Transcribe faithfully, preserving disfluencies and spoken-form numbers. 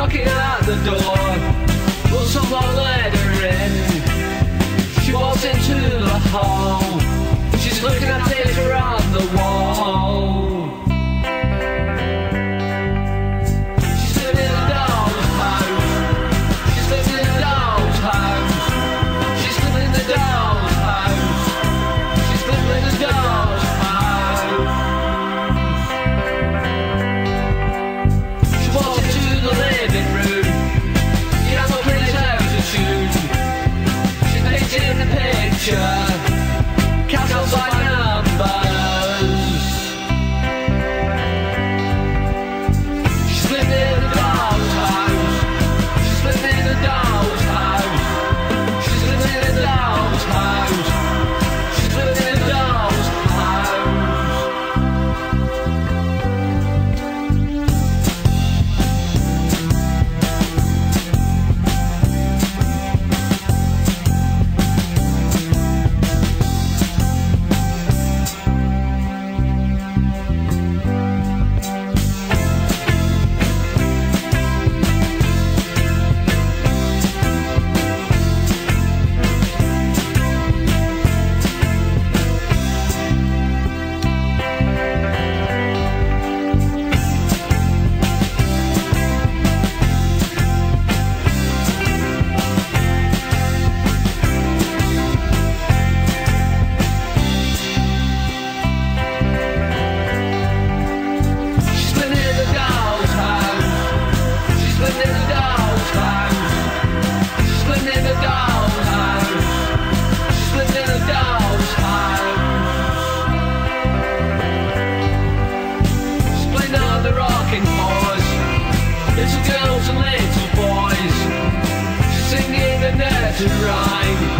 knocking at the door, but someone let her in. She walks into the hall, she's looking at picture on the wall. She's living in a doll's house, she's living in a doll's house, she's living in a doll's house, she's living in a doll's house. She walks into the living room, you have no place out to shoot. She's painting a picture, castles by numbers. She's living in a doll's house, she's living in a doll's house, she's living in a doll's house, she's living in a doll's house. She's living in a doll's house, she's living in a doll's house, she's living in a doll's house, she's living in a doll's house. She's playing on the rocking horse, little girls and little boys, she's singing a nursery rhyme.